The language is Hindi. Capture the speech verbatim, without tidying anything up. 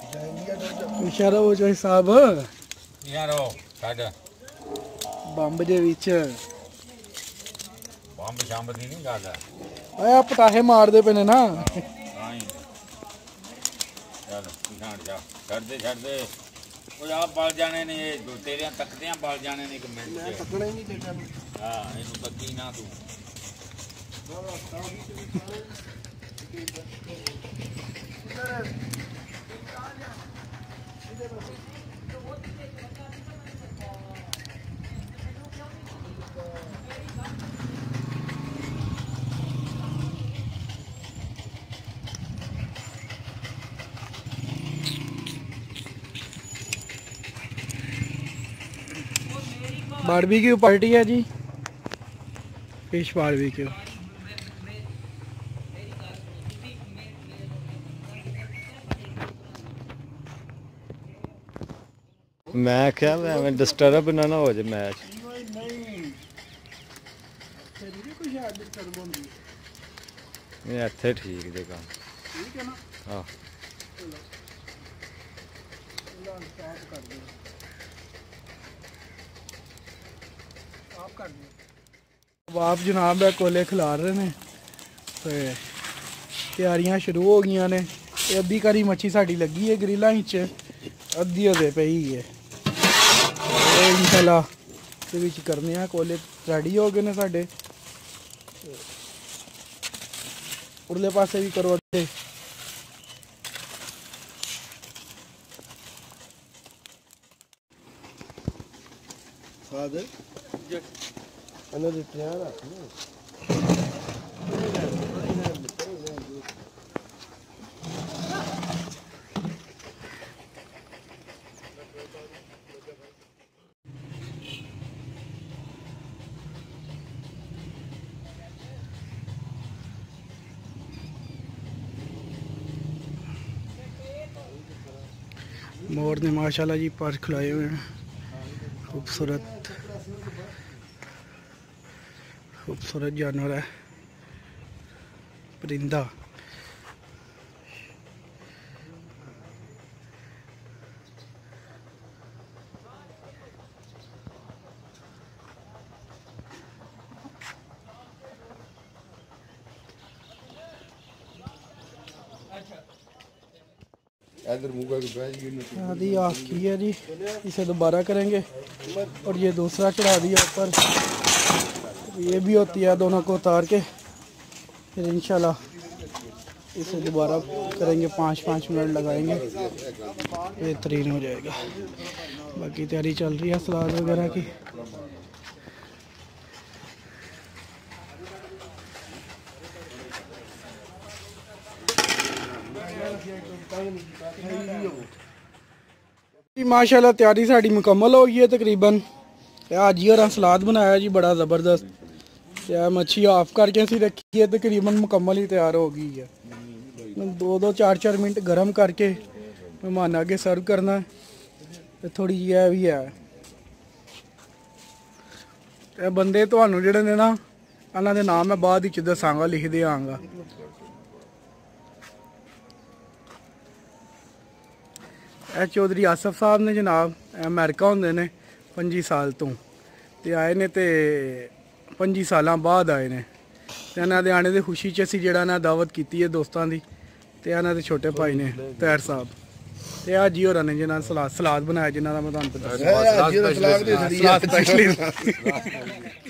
इशारा हो जाए साहब यार ओ छड़ बंब दे विच बंब शंब दी नहीं गल आ पटाखे मारदे पे ने ना चल छाड़ जा छड़ दे छड़ दे ਉਹ ਆ ਬਲ ਜਾਣੇ ਨੇ ਇਹ ਤੇਰਿਆਂ ਤੱਕਦਿਆਂ ਬਲ ਜਾਣੇ ਨੇ ਇੱਕ ਮਿੰਟ ਮੈਂ ਤੱਕਣਾ ਹੀ ਨਹੀਂ ਦੇਖਿਆ ਹਾਂ ਇਹਨੂੰ ਤੱਕੀ ਨਾ ਤੂੰ बारबेक्यू पार्टी है जी, फिश बारबेक्यू। मैं क्या मैं डिस्टर्ब ना ना हो जाए मैच। नहीं इत्थे ठीक जे काम ठीक है ना। हाँ आप जनाब है कोले खिलार रहे हैं तो तैयारियां शुरू हो गई ने। अद्धी करी मच्छी साड़ी लगी है ग्रिलां च, अद्धी होदे पई है इंशाल्लाह ते विच करने आ। कोले रेडी हो गए ने साडे, उरले पासे भी करो अद्धे। फादर अना दे तैयार आ मोर ने माशाल्लाह जी पर खिलाए हुए हैं। खूबसूरत खूबसूरत जानवर है, परिंदा। आदि आँख की है जी, इसे दोबारा करेंगे और ये दूसरा चढ़ा दिया ऊपर। ये भी होती है, दोनों को उतार के फिर इंशाल्लाह इसे दोबारा करेंगे। पाँच पाँच मिनट लगाएंगे, बेहतरीन हो जाएगा। बाकी तैयारी चल रही है सलाद वगैरह की। माशाल्लाह तैयारी साड़ी मुकम्मल हो गई है तकरीबन। आज ही और सलाद बनाया जी बड़ा ज़बरदस्त। मच्छी ऑफ करके सी रखी है, तकरीबन मुकम्मल ही तैयार हो गई है। दो दो चार चार मिनट गर्म करके मेहमान आगे सर्व करना है। तो थोड़ी यह भी है ते बंदे तुहानू जिहड़े ने ना इन्हां दे नाम मैं बाद विच दसांगा, लिख दे आंगा। ए चौधरी आसफ साहब ने जनाब, अमेरिका होंदे ने पंजी साल तो ते आए ने ते पंजी साल बाद आए ने। ते इन्हां दे आने दी खुशी च असीं जिहड़ा ना दावत कीती है दोस्तां दी। ते इन्हां दे छोटे भाई ने तैर साहब ते अज ही होरां ने जिन्हां सलाद सलाद बनाया, जिन्हां दा मैं तुहानूं दस्सिया।